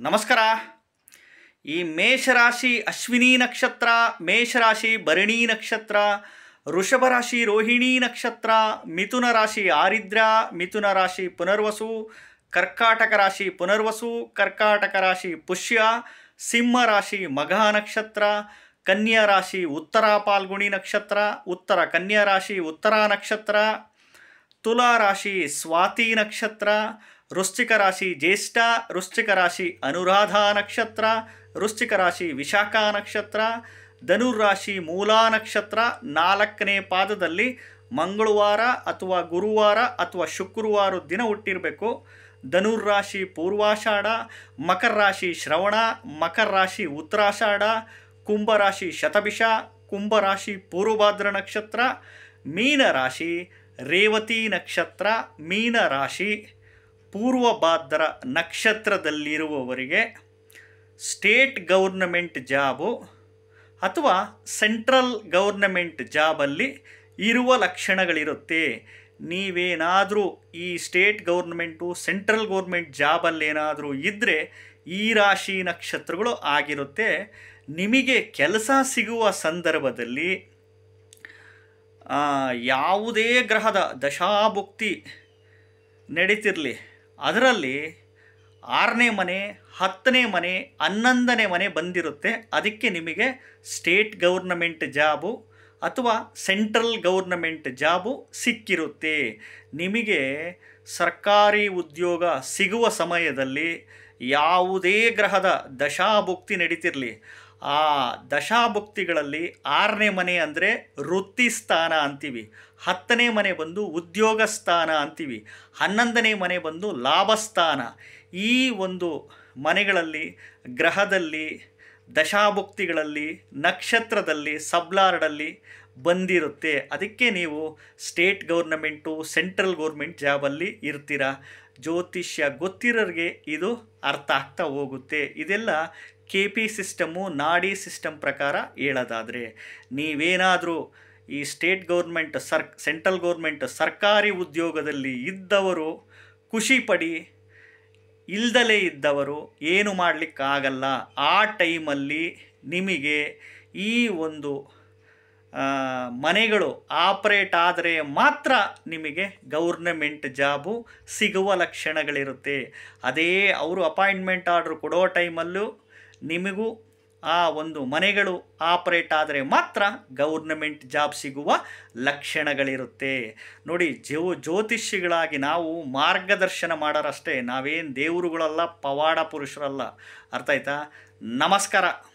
ನಮಸ್ಕಾರ. ಈ ಮೇಷರಾಶಿ ಅಶ್ವಿನಿ ನಕ್ಷತ್ರ, ಮೇಷರಾಶಿ ಭರಣಿ ನಕ್ಷತ್ರ, ವೃಷಭ ರಾಶಿ ರೋಹಿಣಿ ನಕ್ಷತ್ರ, ಮಿಥುನ ರಾಶಿ ಆರಿದ್ರ, ಮಿಥುನ ರಾಶಿ ಪುನರ್ವಸು, ಕರ್ಕಾಟಕ ರಾಶಿ ಪುನರ್ವಸು, ಕರ್ಕಾಟಕ ರಾಶಿ ಪುಷ್ಯ, ಸಿಂಹ ರಾಶಿ ಮಘ ನಕ್ಷತ್ರ, ಕನ್ಯಾ ರಾಶಿ ಉತ್ತರ ಪಾಲ್ಗುಣಿ ನಕ್ಷತ್ರ, ಉತ್ತರ ಕನ್ಯಾ ರಾಶಿ ಉತ್ತರ ನಕ್ಷತ್ರ, ತುಲಾ ರಾಶಿ ಸ್ವಾತಿ ನಕ್ಷತ್ರ, ವೃಶ್ಚಿಕ ರಾಶಿ ಜ್ಯೇಷ್ಠ, ವೃಶ್ಚಿಕ ರಾಶಿ ಅನುರಾಧ ನಕ್ಷತ್ರ, ವೃಶ್ಚಿಕ ರಾಶಿ ವಿಶಾಖ ನಕ್ಷತ್ರ, ಧನುರಾಶಿ ಮೂಲಾ ನಕ್ಷತ್ರ. 4ನೇ ಪಾದದಲ್ಲಿ ಮಂಗಳವಾರ ಅಥವಾ ಗುರುವಾರ ಅಥವಾ ಶುಕ್ರವಾರ ದಿನ ಹುಟ್ಟಿರಬೇಕು. ಧನುರಾಶಿ ಪೂರ್ವಾಷಾಢ, ಮಕರ ರಾಶಿ ಶ್ರವಣ, ಮಕರ ರಾಶಿ ಉತ್ತರಾಷಾಢ, ಕುಂಭರಾಶಿ ಶತಭಿಷ, ಕುಂಭರಾಶಿ ಪೂರ್ವಭಾದ್ರ ನಕ್ಷತ್ರ, ಮೀನರಾಶಿ ರೇವತಿ ನಕ್ಷತ್ರ, ಮೀನರಾಶಿ ಪೂರ್ವಭಾದ್ರ ನಕ್ಷತ್ರದಲ್ಲಿರುವವರಿಗೆ ಸ್ಟೇಟ್ ಗೌರ್ನಮೆಂಟ್ ಜಾಬು ಅಥವಾ ಸೆಂಟ್ರಲ್ ಗೌರ್ನಮೆಂಟ್ ಜಾಬಲ್ಲಿ ಇರುವ ಲಕ್ಷಣಗಳಿರುತ್ತೆ. ನೀವೇನಾದರೂ ಈ ಸ್ಟೇಟ್ ಗೌರ್ನಮೆಂಟು ಸೆಂಟ್ರಲ್ ಗೌರ್ಮೆಂಟ್ ಜಾಬಲ್ಲೇನಾದರೂ ಇದ್ದರೆ ಈ ರಾಶಿ ನಕ್ಷತ್ರಗಳು ಆಗಿರುತ್ತೆ. ನಿಮಗೆ ಕೆಲಸ ಸಿಗುವ ಸಂದರ್ಭದಲ್ಲಿ ಯಾವುದೇ ಗ್ರಹದ ದಶಾಭುಕ್ತಿ ನಡೀತಿರಲಿ, ಅದರಲ್ಲಿ 6ನೇ ಮನೆ, 10ನೇ ಮನೆ, 11ನೇ ಮನೆ ಬಂದಿರುತ್ತೆ. ಅದಕ್ಕೆ ನಿಮಗೆ ಸ್ಟೇಟ್ ಗೌರ್ನಮೆಂಟ್ ಜಾಬು ಅಥವಾ ಸೆಂಟ್ರಲ್ ಗೌರ್ನಮೆಂಟ್ ಜಾಬು ಸಿಕ್ಕಿರುತ್ತೆ. ನಿಮಗೆ ಸರ್ಕಾರಿ ಉದ್ಯೋಗ ಸಿಗುವ ಸಮಯದಲ್ಲಿ ಯಾವುದೇ ಗ್ರಹದ ದಶಾಭುಕ್ತಿ ನಡೀತಿರಲಿ, ಆ ದಶಾಭುಕ್ತಿಗಳಲ್ಲಿ 6ನೇ ಮನೆ ಅಂದರೆ ವೃತ್ತಿ ಸ್ಥಾನ ಅಂತೀವಿ, 10ನೇ ಮನೆ ಬಂದು ಉದ್ಯೋಗ ಸ್ಥಾನ ಅಂತೀವಿ, 11ನೇ ಮನೆ ಬಂದು ಲಾಭಸ್ಥಾನ. ಈ ಒಂದು ಮನೆಗಳಲ್ಲಿ ಗ್ರಹದಲ್ಲಿ ದಶಾಭುಕ್ತಿಗಳಲ್ಲಿ ನಕ್ಷತ್ರದಲ್ಲಿ ಸಬ್ಲಾರ್ಡಲ್ಲಿ ಬಂದಿರುತ್ತೆ. ಅದಕ್ಕೆ ನೀವು ಸ್ಟೇಟ್ ಗೌರ್ನಮೆಂಟು ಸೆಂಟ್ರಲ್ ಗೌರ್ಮೆಂಟ್ ಜಾಬಲ್ಲಿ ಇರ್ತೀರ. ಜ್ಯೋತಿಷ್ಯ ಗೊತ್ತಿರೋರಿಗೆ ಇದು ಅರ್ಥ ಆಗ್ತಾ ಹೋಗುತ್ತೆ. ಇದೆಲ್ಲ KP ಸಿಸ್ಟಮು, ನಾಡಿ ಸಿಸ್ಟಮ್ ಪ್ರಕಾರ ಹೇಳೋದಾದರೆ. ನೀವೇನಾದರೂ ಈ ಸ್ಟೇಟ್ ಗೌರ್ಮೆಂಟ್ ಸೆಂಟ್ರಲ್ ಗೌರ್ಮೆಂಟ್ ಸರ್ಕಾರಿ ಉದ್ಯೋಗದಲ್ಲಿ ಇದ್ದವರು ಖುಷಿ ಪಡಿ, ಇಲ್ದಲೇ ಇದ್ದವರು ಏನು ಮಾಡಲಿಕ್ಕಾಗಲ್ಲ. ಆ ಟೈಮಲ್ಲಿ ನಿಮಗೆ ಈ ಒಂದು ಮನೆಗಳು ಆಪ್ರೇಟ್ ಆದರೆ ಮಾತ್ರ ನಿಮಗೆ ಗೌರ್ನಮೆಂಟ್ ಜಾಬು ಸಿಗುವ ಲಕ್ಷಣಗಳಿರುತ್ತೆ. ಅದೇ ಅವರು ಅಪಾಯಿಂಟ್ಮೆಂಟ್ ಆರ್ಡ್ರ್ ಕೊಡೋ ಟೈಮಲ್ಲೂ ನಿಮಗೂ ಆ ಒಂದು ಮನೆಗಳು ಆಪ್ರೇಟ್ ಆದರೆ ಮಾತ್ರ ಗೌರ್ನಮೆಂಟ್ ಜಾಬ್ ಸಿಗುವ ಲಕ್ಷಣಗಳಿರುತ್ತೆ. ನೋಡಿ, ಜ್ಯೋತಿಷಿಗಳಾಗಿ ನಾವು ಮಾರ್ಗದರ್ಶನ ಮಾಡೋರಷ್ಟೇ, ನಾವೇನು ದೇವರುಗಳಲ್ಲ, ಪವಾಡ ಪುರುಷರಲ್ಲ. ಅರ್ಥ ಆಯ್ತಾ? ನಮಸ್ಕಾರ.